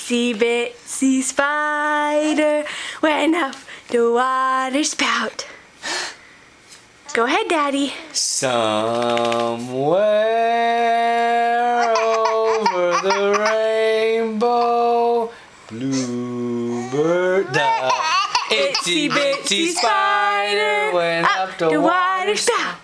Itsy bitsy spider went up the water spout. Go ahead, Daddy. Somewhere over the rainbow, bluebird, the itsy bitsy spider went up the water spout.